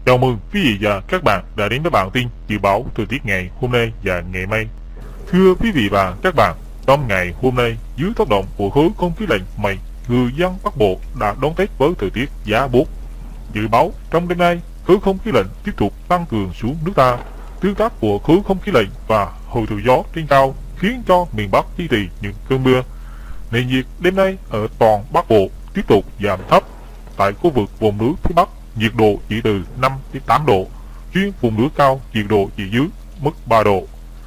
Chào mừng quý vị và các bạn đã đến với bản tin dự báo thời tiết ngày hôm nay và ngày mai. Thưa quý vị và các bạn, trong ngày hôm nay, dưới tác động của khối không khí lạnh mạnh, người dân Bắc Bộ đã đón Tết với thời tiết giá buốt. Dự báo trong đêm nay, khối không khí lạnh tiếp tục tăng cường xuống nước ta. Tương tác của khối không khí lạnh và hội tụ gió trên cao khiến cho miền Bắc duy trì những cơn mưa. Nền nhiệt đêm nay ở toàn Bắc Bộ tiếp tục giảm thấp. Tại khu vực vùng núi phía Bắc, nhiệt độ chỉ từ 5 đến 8 độ, riêng vùng núi cao nhiệt độ chỉ dưới mức 3 độ.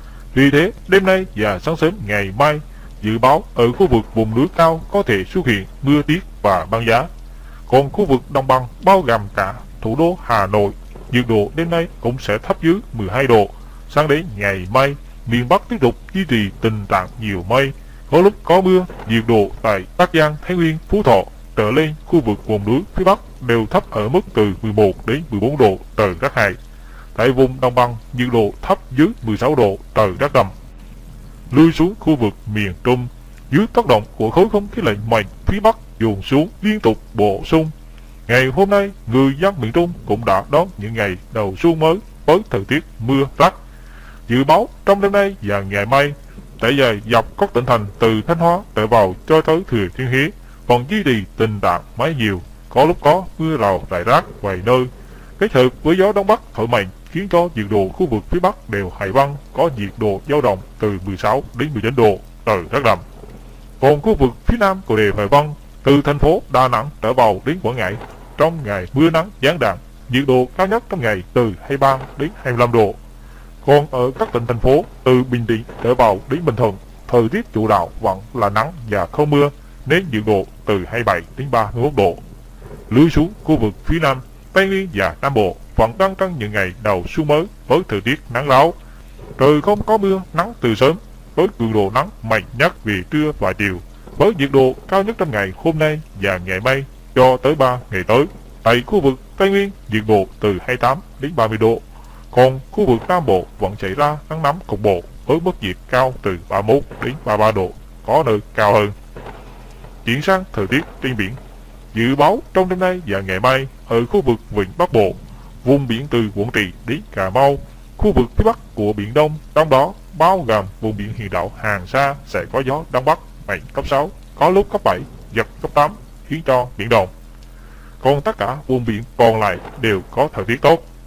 Vì thế, đêm nay và sáng sớm ngày mai, dự báo ở khu vực vùng núi cao có thể xuất hiện mưa tiết và băng giá. Còn khu vực đồng bằng bao gồm cả thủ đô Hà Nội, nhiệt độ đêm nay cũng sẽ thấp dưới 12 độ. Sang đến ngày mai, miền Bắc tiếp tục duy trì tình trạng nhiều mây, có lúc có mưa. Nhiệt độ tại Bắc Giang, Thái Nguyên, Phú Thọ trở lên khu vực vùng núi phía Bắc đều thấp ở mức từ 11 đến 14 độ, trời rất hại. Tại vùng đồng bằng, nhiệt độ thấp dưới 16 độ, trời rất đậm. Lui xuống khu vực miền Trung, dưới tác động của khối không khí lạnh mạnh phía Bắc dồn xuống liên tục bổ sung. Ngày hôm nay, người dân miền Trung cũng đã đón những ngày đầu xuân mới với thời tiết mưa rắc. Dự báo trong đêm nay và ngày mai, trải dài dọc các tỉnh thành từ Thanh Hóa trở vào cho tới Thừa Thiên Huế còn duy trì tình trạng mây nhiều, có lúc có mưa rào rải rác vài nơi, kết hợp với gió đông bắc thổi mạnh khiến cho nhiệt độ khu vực phía Bắc đều hải băng, có nhiệt độ dao động từ 16 đến 19 độ, trời rất đậm. Còn khu vực phía Nam của đều hải băng, từ thành phố Đà Nẵng trở vào đến Quảng Ngãi, trong ngày mưa nắng gián đoạn, nhiệt độ cao nhất trong ngày từ 23 đến 25 độ. Còn ở các tỉnh thành phố từ Bình Định trở vào đến Bình Thuận, thời tiết chủ đạo vẫn là nắng và không mưa, nên nhiệt độ từ 27 đến 31 độ. Lui xuống khu vực phía Nam, Tây Nguyên và Nam Bộ vẫn đang trong những ngày đầu xuân mới với thời tiết nắng ráo. Trời không có mưa, nắng từ sớm, với cường độ nắng mạnh nhất về trưa và chiều, với nhiệt độ cao nhất trong ngày hôm nay và ngày mai cho tới 3 ngày tới. Tại khu vực Tây Nguyên, nhiệt độ từ 28 đến 30 độ. Còn khu vực Nam Bộ vẫn xảy ra nắng nóng cục bộ với mức nhiệt cao từ 31 đến 33 độ, có nơi cao hơn. Chuyển sang thời tiết trên biển, dự báo trong đêm nay và ngày mai ở khu vực vịnh Bắc Bộ, vùng biển từ Quảng Trị đến Cà Mau, khu vực phía Bắc của Biển Đông, trong đó bao gồm vùng biển huyện đảo Hoàng Sa sẽ có gió Đông Bắc mạnh cấp 6, có lúc cấp 7, giật cấp 8, khiến cho biển động. Còn tất cả vùng biển còn lại đều có thời tiết tốt.